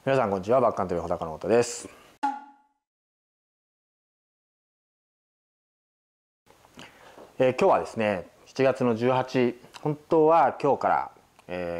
皆さんこんにちは。バックカントリー穂高の太です。今日はですね、7月の18、本当は今日から、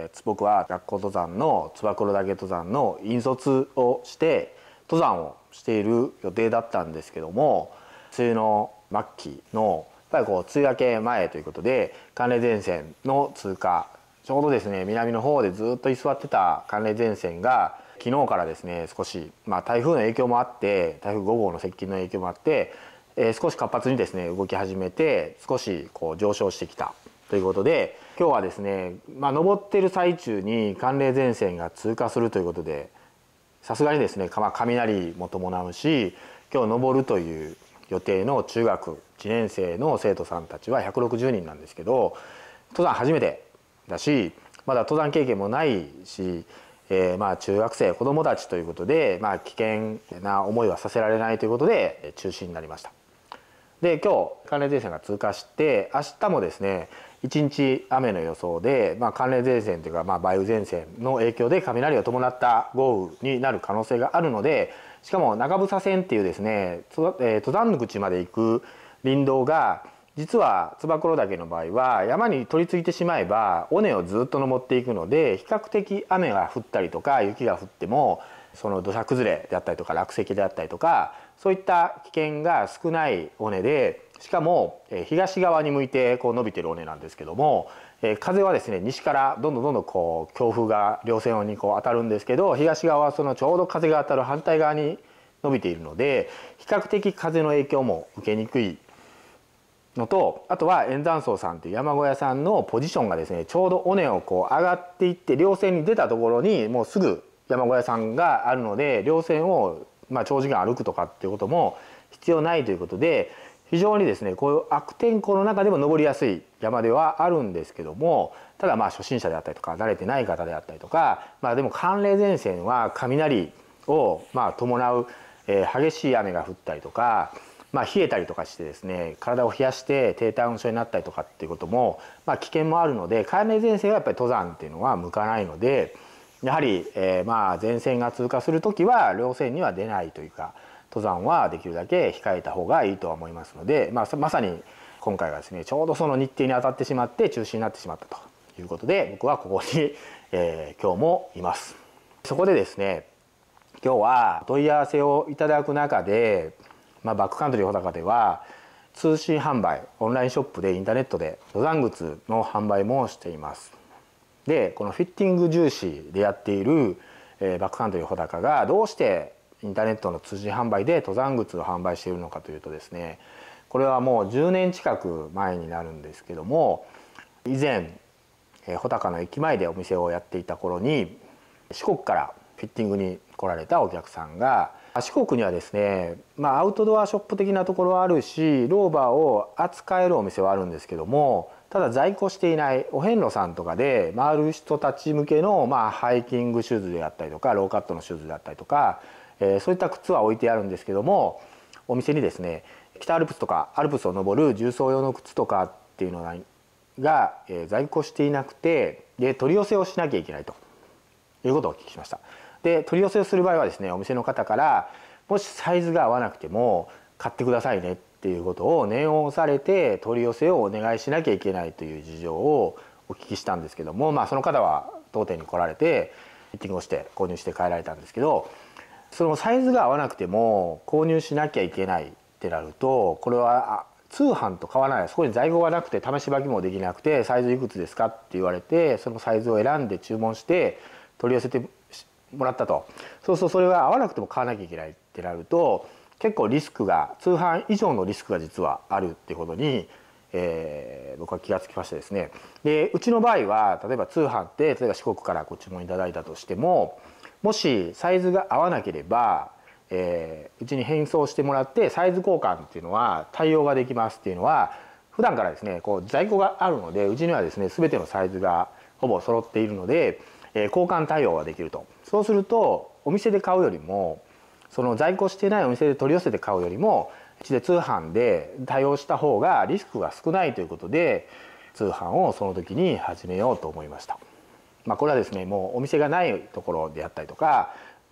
僕は学校登山の燕岳登山の引率をして登山をしている予定だったんですけども、梅雨の末期のやっぱり梅雨明け前ということで寒冷前線の通過、ちょうどですね南の方でずっと居座ってた寒冷前線が昨日からですね少し、台風の影響もあって台風5号の接近の影響もあって、少し活発にですね動き始めて少し上昇してきたということで、今日はですね、登ってる最中に寒冷前線が通過するということで、さすがにですね、雷も伴うし、今日登るという予定の中学1年生の生徒さんたちは160人なんですけど、登山初めてだしまだ登山経験もないし、中学生子どもたちということで、危険な思いはさせられないということで中止になりました。で今日寒冷前線が通過して明日もですね一日雨の予想で、寒冷前線というか、梅雨前線の影響で雷を伴った豪雨になる可能性があるので、しかも長房線っていうですね、登山口まで行く林道が実は燕岳の場合は山に取り付いてしまえば尾根をずっと登っていくので、比較的雨が降ったりとか雪が降ってもその土砂崩れであったりとか落石であったりとかそういった危険が少ない尾根で、しかも東側に向いて伸びてる尾根なんですけども、風はですね西からどんどん強風が稜線に当たるんですけど、東側はそのちょうど風が当たる反対側に伸びているので比較的風の影響も受けにくいのと、あとは円山荘さんという山小屋さんのポジションがですねちょうど尾根を上がっていって稜線に出たところにもうすぐ山小屋さんがあるので、稜線を長時間歩くとかっていうことも必要ないということで、非常にですねこういう悪天候の中でも登りやすい山ではあるんですけども、ただ初心者であったりとか慣れてない方であったりとか、でも寒冷前線は雷を伴う、激しい雨が降ったりとか、冷えたりとかしてですね体を冷やして低体温症になったりとかっていうことも、危険もあるので、寒冷前線はやっぱり登山っていうのは向かないので、やはり、前線が通過する時は稜線には出ないというか、登山はできるだけ控えた方がいいとは思いますので、まさに今回はですねちょうどその日程に当たってしまって中止になってしまったということで、僕はここに、今日もいます。そこでですね今日は問い合わせをいただく中で、バックカントリー穂高では通信販売、オンラインショップでインターネットで登山靴の販売もしています。でこのフィッティング重視でやっている、バックカントリー穂高がどうしてインターネットの通信販売で登山靴を販売しているのかというとですね、これはもう10年近く前になるんですけども、以前穂高の駅前でお店をやっていた頃に四国からフィッティングに来られたお客さんが、四国にはですね、アウトドアショップ的なところはあるしローバーを扱えるお店はあるんですけども、ただ在庫していないお遍路さんとかで回る人たち向けの、ハイキングシューズであったりとかローカットのシューズであったりとか、そういった靴は置いてあるんですけども、お店にですね北アルプスとかアルプスを登る重装用の靴とかっていうのが、在庫していなくて、で取り寄せをしなきゃいけないということをお聞きしました。で取り寄せをする場合はですねお店の方からもしサイズが合わなくても買ってくださいねっていうことを念を押されて取り寄せをお願いしなきゃいけないという事情をお聞きしたんですけども、その方は当店に来られてフィッティングをして購入して帰られたんですけど、そのサイズが合わなくても購入しなきゃいけないってなると、これは通販と変わらない、そこに在庫がなくて試し履きもできなくてサイズいくつですかって言われてそのサイズを選んで注文して取り寄せてもらったと。そうするとそれが合わなくても買わなきゃいけないってなると結構リスクが通販以上のリスクが実はあるっていうことに、僕は気がつきましてですね。でうちの場合は例えば通販って例えば四国からご注文いただいたとしても、もしサイズが合わなければ、うちに返送してもらってサイズ交換っていうのは対応ができますっていうのは普段からですね在庫があるので、うちにはですね全てのサイズがほぼ揃っているので、交換対応ができると。そうするとお店で買うよりもその在庫してないお店で取り寄せて買うよりもうちで通販で対応した方がリスクが少ないということで通販をその時に始めようと思いました。これはですねもうお店がないところであったりとか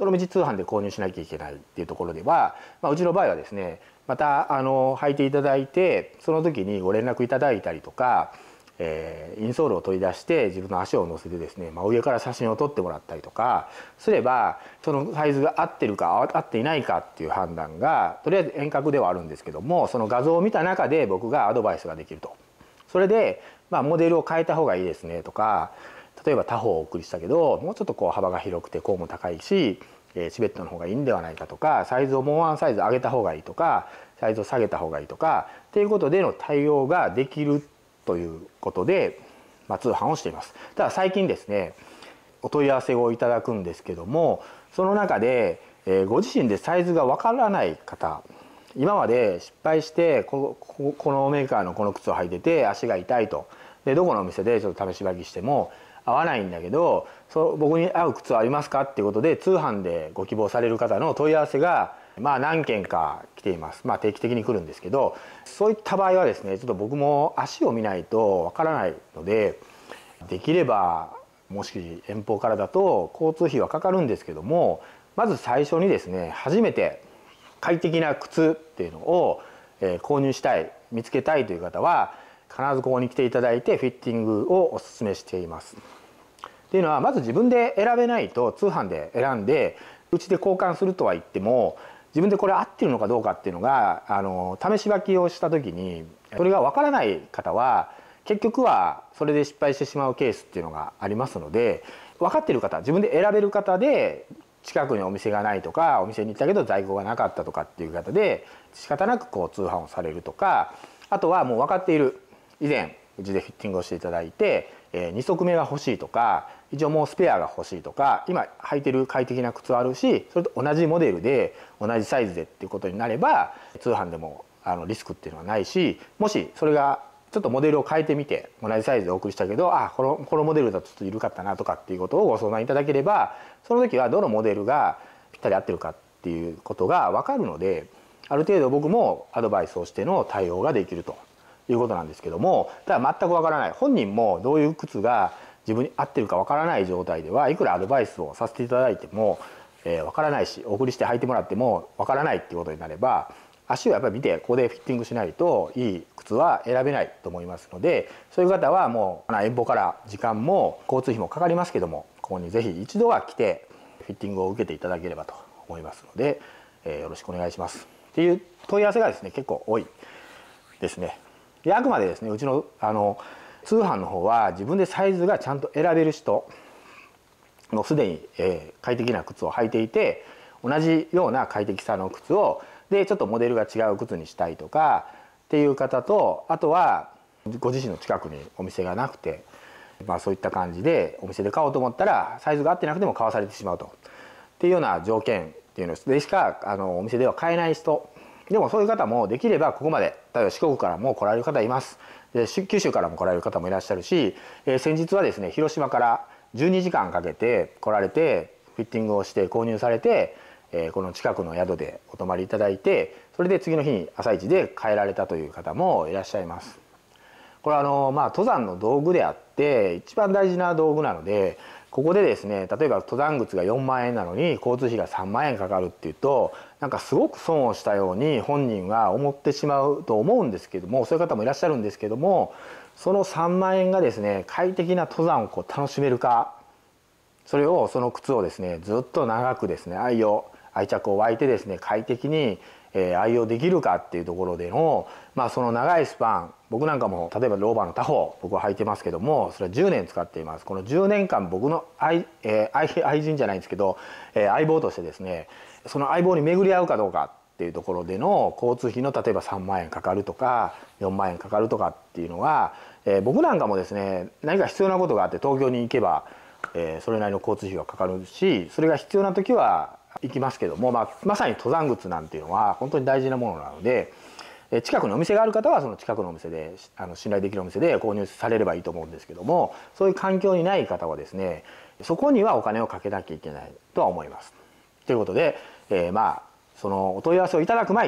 どのみち通販で購入しなきゃいけないっていうところでは、うちの場合はですね、また履いていただいてその時にご連絡いただいたりとか、インソールを取り出して自分の足を乗せてですね、上から写真を撮ってもらったりとかすれば、そのサイズが合ってるか合っていないかっていう判断がとりあえず遠隔ではあるんですけども、その画像を見た中で僕がアドバイスができると。それで、モデルを変えた方がいいですねとか、例えば他方をお送りしたけどもうちょっと幅が広くて甲も高いし、チベットの方がいいんではないかとか、サイズをもうワンサイズ上げた方がいいとか、サイズを下げた方がいいとかっていうことでの対応ができるということで、通販をしています。ただ最近ですね、お問い合わせをいただくんですけども、その中で、ご自身でサイズがわからない方、今まで失敗してこのメーカーのこの靴を履いてて足が痛いと、でどこのお店でちょっと試し履きしても合わないんだけど、僕に合う靴はありますかっていうことで通販でご希望される方の問い合わせが何件か来ています。定期的に来るんですけど、そういった場合はですね、ちょっと僕も足を見ないとわからないので、できればもし遠方からだと交通費はかかるんですけども、まず最初にですね、初めて快適な靴っていうのを購入したい、見つけたいという方は必ずここに来ていただいてフィッティングをおすすめしています。っていうのは、まず自分で選べないと、通販で選んでうちで交換するとは言っても自分でこれ合ってるのかどうかっていうのが試し履きをした時にそれがわからない方は結局はそれで失敗してしまうケースっていうのがありますので、分かってる方、自分で選べる方で近くにお店がないとか、お店に行ったけど在庫がなかったとかっていう方で仕方なく通販をされるとか、あとはもう分かっている、以前うちでフィッティングをしていただいて、2足目が欲しいとか、一応もうスペアが欲しいとか、今履いてる快適な靴はあるし、それと同じモデルで同じサイズでっていうことになれば通販でもリスクっていうのはないし、もしそれがちょっとモデルを変えてみて同じサイズでお送りしたけど、このモデルだとちょっと緩かったなとかっていうことをご相談いただければ、その時はどのモデルがぴったり合ってるかっていうことが分かるので、ある程度僕もアドバイスをしての対応ができるということなんですけども、ただ全く分からない、本人もどういう靴が自分に合ってるか分からない状態ではいくらアドバイスをさせていただいても分からないし、お送りして履いてもらっても分からないっていうことになれば、足をやっぱり見てここでフィッティングしないといい靴は選べないと思いますので、そういう方はもう遠方から時間も交通費もかかりますけども、ここにぜひ一度は来てフィッティングを受けていただければと思いますので、よろしくお願いしますっていう問い合わせがですね、結構多いですね。であくまでですね、うちの通販の方は自分でサイズがちゃんと選べる人、もうすでに快適な靴を履いていて、同じような快適さの靴をでちょっとモデルが違う靴にしたいとかっていう方と、あとはご自身の近くにお店がなくて、そういった感じでお店で買おうと思ったらサイズが合ってなくても買わされてしまうとっていうような条件っていうのでしかお店では買えない人でも、そういう方もできればここまで、例えば四国からも来られる方います。で九州からも来られる方もいらっしゃるし、先日はですね、広島から12時間かけて来られてフィッティングをして購入されて、この近くの宿でお泊まりいただいて、それで次の日に朝一で帰られたという方もいらっしゃいます。これは登山の道具であって一番大事な道具なので、ここでですね、例えば登山靴が4万円なのに交通費が3万円かかるっていうと、なんかすごく損をしたように本人は思ってしまうと思うんですけども、そういう方もいらっしゃるんですけども、その3万円がですね、快適な登山を楽しめるか、その靴をですねずっと長くですね愛着を湧いてですね快適に愛用できるかっていうところでの、その長いスパン、僕なんかも例えばローバーの他方僕は履いてますけども、それは10年使っています。この10年間僕の愛人じゃないんですけど、相棒としてですね、その相棒に巡り合うかどうかっていうところでの交通費の例えば3万円かかるとか4万円かかるとかっていうのは、僕なんかもですね、何か必要なことがあって東京に行けばそれなりの交通費はかかるし、それが必要な時は行きますけども、まさに登山靴なんていうのは本当に大事なものなので、近くにお店がある方はその近くのお店で信頼できるお店で購入されればいいと思うんですけども、そういう環境にない方はですね、そこにはお金をかけなきゃいけないとは思います。ということで、そのお問い合わせをいただく前に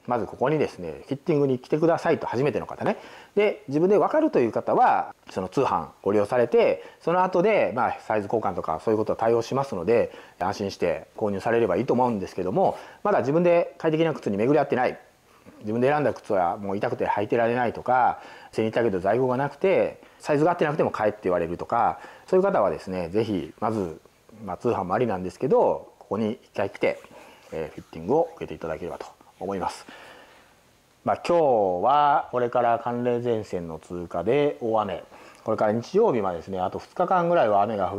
まずここにですねフィッティングに来てくださいと、初めての方ね。で自分で分かるという方はその通販ご利用されて、その後でサイズ交換とかそういうことは対応しますので、安心して購入されればいいと思うんですけども、まだ自分で快適な靴に巡り合ってない、自分で選んだ靴はもう痛くて履いてられないとか、背に行ったけど在庫がなくてサイズが合ってなくても買えって言われるとか、そういう方はですね是非まず、通販もありなんですけど、ここに一回来て、フィッティングを受けていただければと思います。今日はこれから寒冷前線の通過で大雨、これから日曜日までですねあと2日間ぐらいは雨が降って、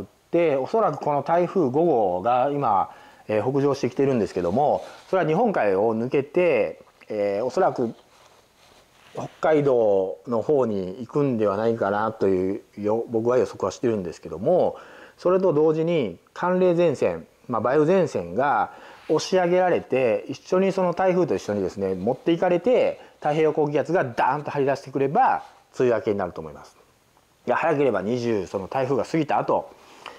おそらくこの台風5号が今、北上してきてるんですけども、それは日本海を抜けて、おそらく北海道の方に行くんではないかなという僕は予測はしてるんですけども、それと同時に寒冷前線、梅雨前線が押し上げられて、一緒にその台風と一緒にですね持っていかれて、太平洋高気圧がダーンと張り出してくれば梅雨明けになると思います。いや早ければ20、その台風が過ぎた後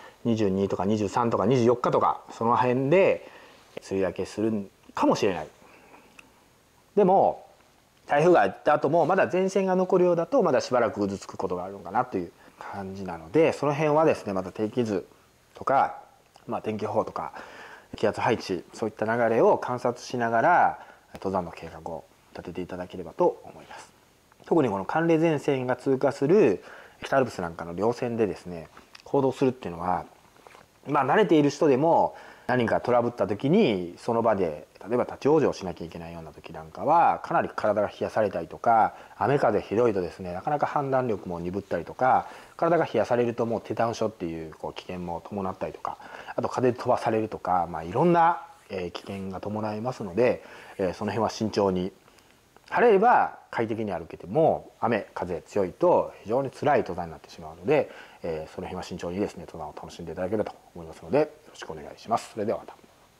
22とか23とか24日とかその辺で梅雨明けするかもしれない。でも台風が行った後もまだ前線が残るようだと、まだしばらくぐずつくことがあるのかなという感じなので、その辺はですねまた天気図とか、天気予報とか気圧配置、そういった流れを観察しながら登山の計画を立てていただければと思います。特にこの寒冷前線が通過する北アルプスなんかの稜線でですね行動するっていうのは、慣れている人でも何かトラブった時にその場で例えば立ち往生しなきゃいけないような時なんかは、かなり体が冷やされたりとか、雨風ひどいとですねなかなか判断力も鈍ったりとか、体が冷やされるともう低ダウン症っていう危険も伴ったりとか、あと風で飛ばされるとか、いろんな危険が伴いますので、その辺は慎重に。晴れれば快適に歩けても雨風強いと非常に辛い登山になってしまうので、その辺は慎重にですね登山を楽しんでいただければと思いますので、よろしくお願いします。それではまた。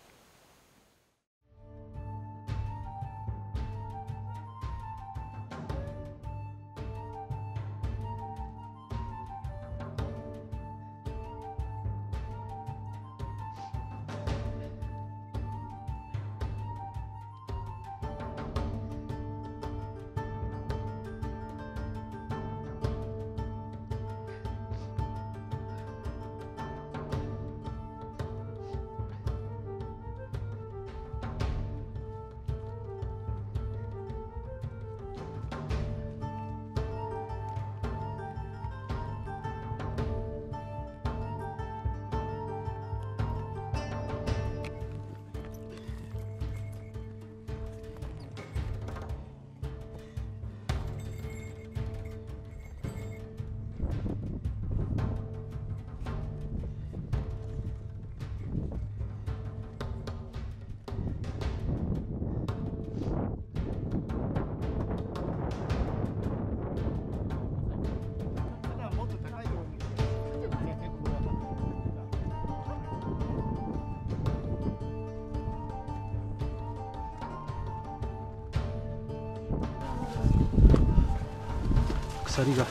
鎖が。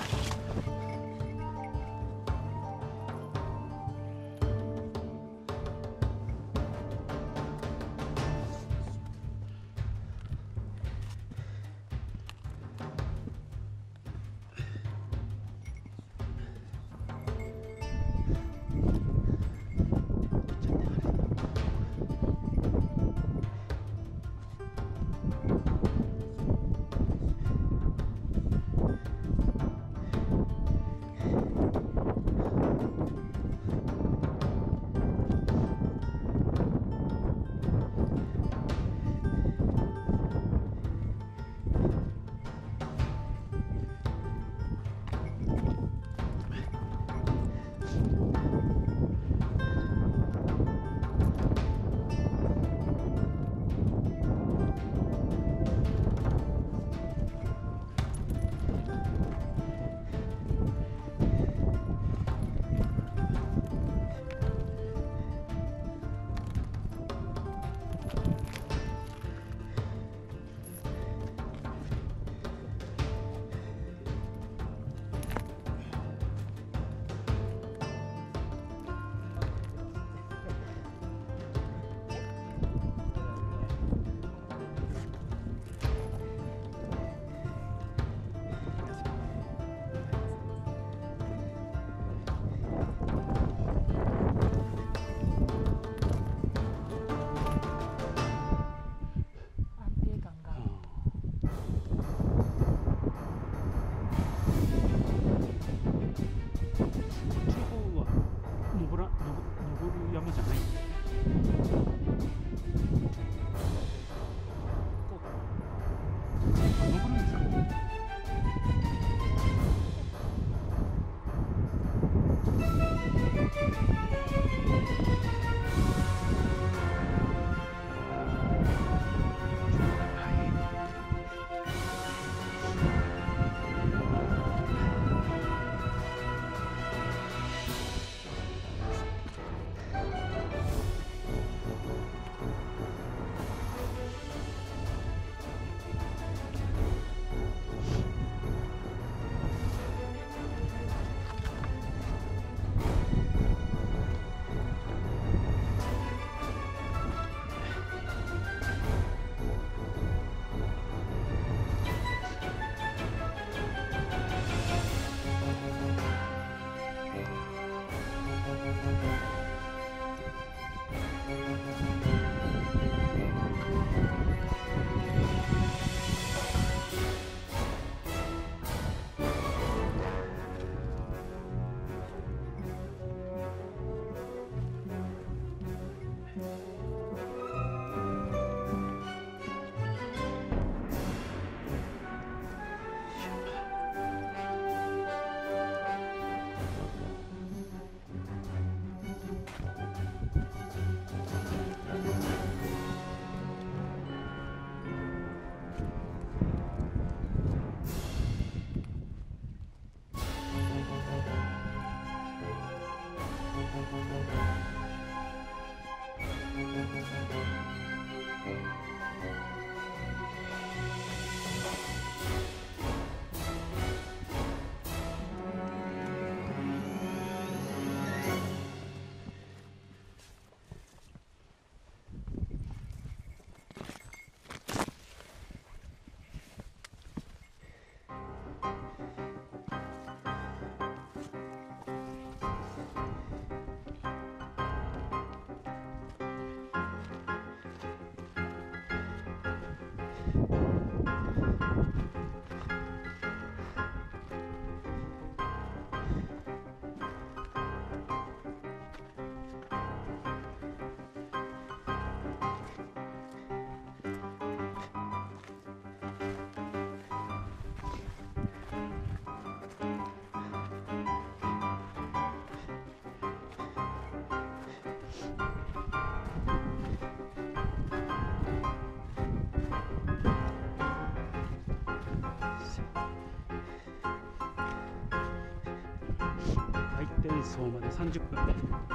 転送まで30分で、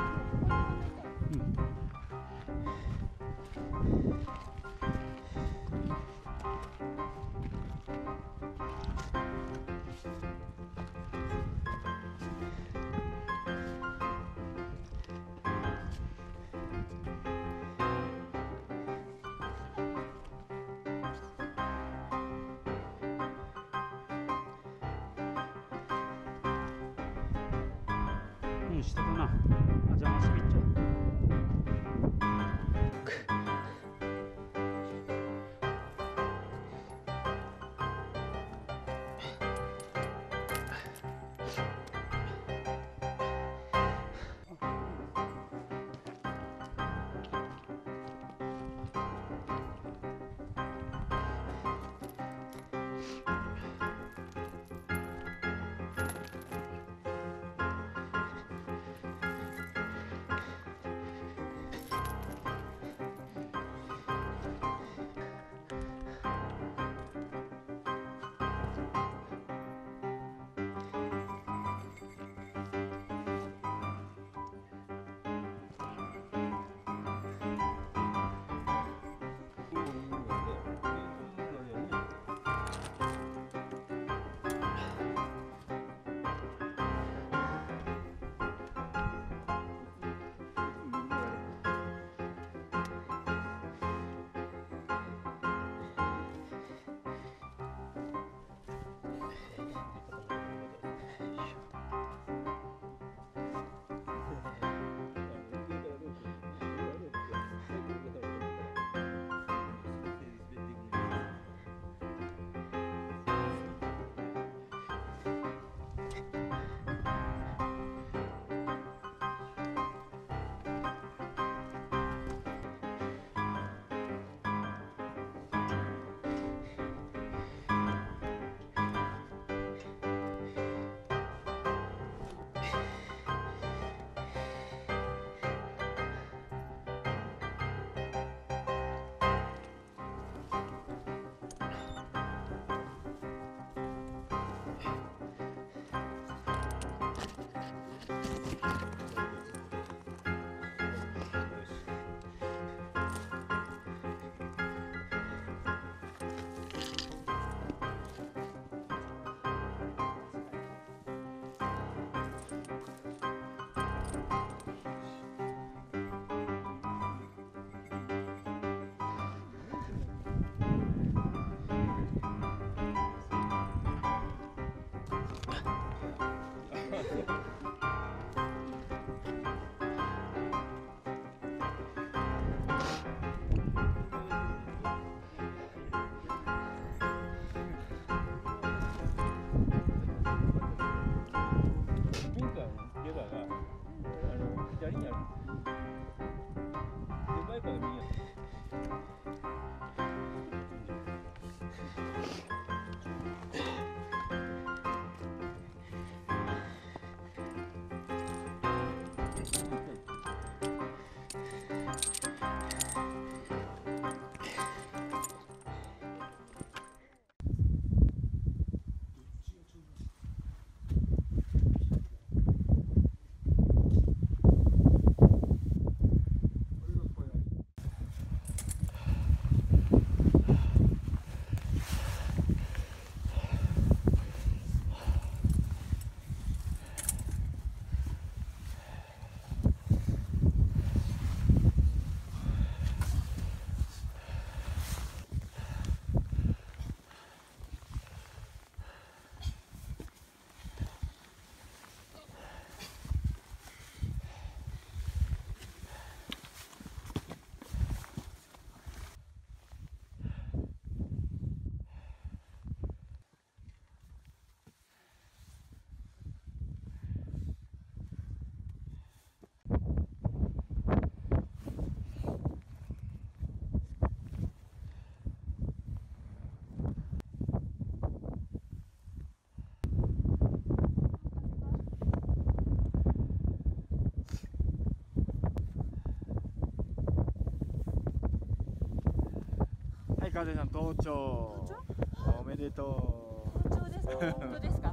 下だな。じゃあまっすぐ行っちゃう。 川瀬さん登頂。おめでとう。 登頂ですか？本当ですか？